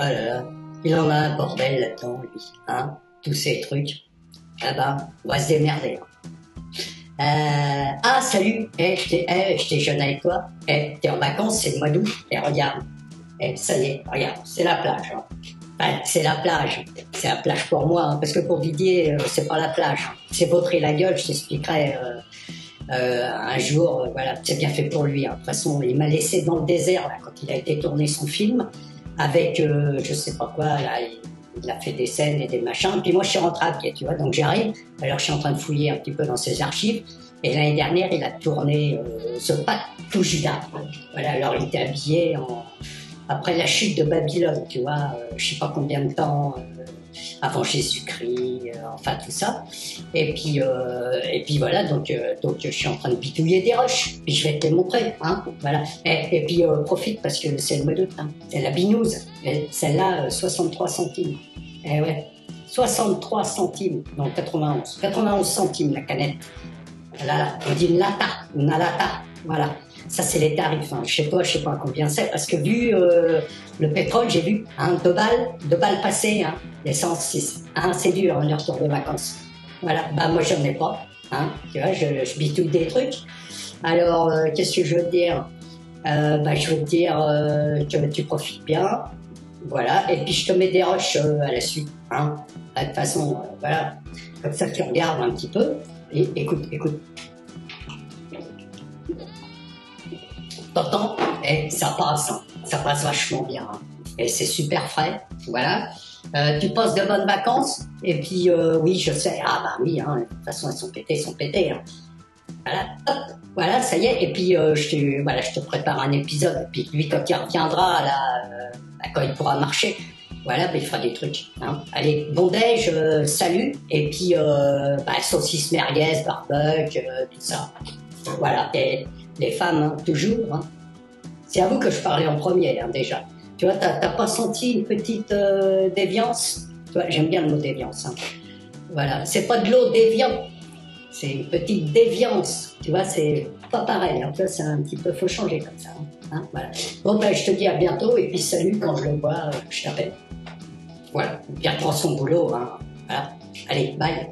Ah là là, il en a un bordel là-dedans, lui, hein, tous ces trucs. Ah bah, on va se démerder. Ah, salut, j'étais jeune avec toi, t'es en vacances, c'est le mois d'août, et regarde, ça y est, regarde, c'est la plage. Hein. Enfin, c'est la plage pour moi, hein, parce que pour Didier, c'est pas la plage. Hein. C'est vautrer la gueule, je t'expliquerai un jour, voilà, c'est bien fait pour lui. Hein. De toute façon, il m'a laissé dans le désert, là, quand il a été tourné son film, avec, je sais pas quoi, là, il a fait des scènes et des machins, puis moi je suis rentré à pied, tu vois, donc j'arrive, alors je suis en train de fouiller un petit peu dans ses archives, et l'année dernière, il a tourné ce Patou Judas. Voilà, alors il était habillé après la chute de Babylone, tu vois, je sais pas combien de temps avant Jésus-Christ, enfin tout ça. Et puis voilà, donc je suis en train de bitouiller des roches, puis je vais te les montrer, hein, voilà. Et puis profite parce que c'est le mois d'août, hein. C'est la binouse, celle-là 63 centimes. Eh ouais, 63 centimes, non 91 centimes la canette. Là, on dit une lata, voilà. Ça, c'est les tarifs. Hein. Chez toi, je sais pas combien c'est, parce que vu le pétrole, j'ai vu, hein, 2 balles passées, hein, l'essence 6. Hein, c'est dur, hein, les retours de vacances. Voilà, bah moi, j'en ai pas. Hein, tu vois, je bitouille des trucs. Alors, qu'est-ce que je veux te dire bah, je veux te dire que tu profites bien. Voilà, et puis je te mets des roches à la suite. Hein. De toute façon, voilà, comme ça, tu regardes un petit peu. Et écoute. T'entends? Ça passe vachement bien. Hein. Et c'est super frais, voilà. Tu passes de bonnes vacances, et puis oui, je sais, ah bah oui, hein, de toute façon elles sont pétées. Hein. Voilà, hop, voilà, ça y est, et puis je te prépare un épisode, et puis lui quand il reviendra, là, quand il pourra marcher, voilà, bah, il fera des trucs. Hein. Allez, bon déj, salut, et puis saucisse merguez, barbecue, tout ça. Voilà, et les femmes, hein, toujours. Hein. C'est à vous que je parlais en premier, hein, déjà. Tu vois, t'as pas senti une petite déviance? Tu vois, j'aime bien le mot déviance. Hein. Voilà, c'est pas de l'eau déviant, c'est une petite déviance. Tu vois, c'est pas pareil. Hein. Tu vois, c'est un petit peu, faut changer comme ça. Hein, voilà. Bon, ben, je te dis à bientôt et puis salut quand je le vois, je t'appelle. Voilà, bien prend son boulot. Hein. Voilà. Allez, bye.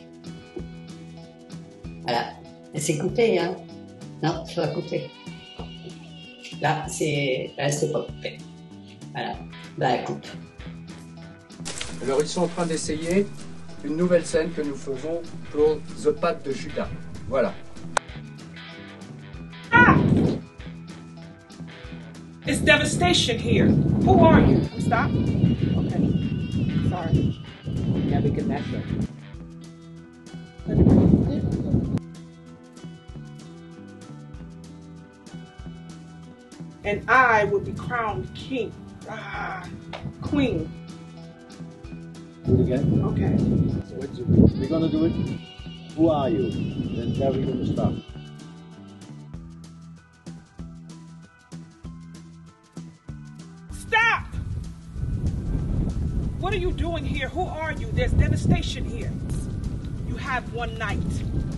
Voilà, c'est coupé, hein. Non, c'est pas coupé. Là, c'est pas coupé. Voilà. Bah, coupe. Alors, ils sont en train d'essayer une nouvelle scène que nous faisons pour The Pat de Judas. Voilà. Ah! It's devastation here. Who are you? Stop. Okay. Sorry. Nebuchadnezzar. And I will be crowned king. Queen. Do it again. Okay. So we're gonna do it. Who are you? Then there we're gonna start. Stop! What are you doing here? Who are you? There's devastation here. You have one night.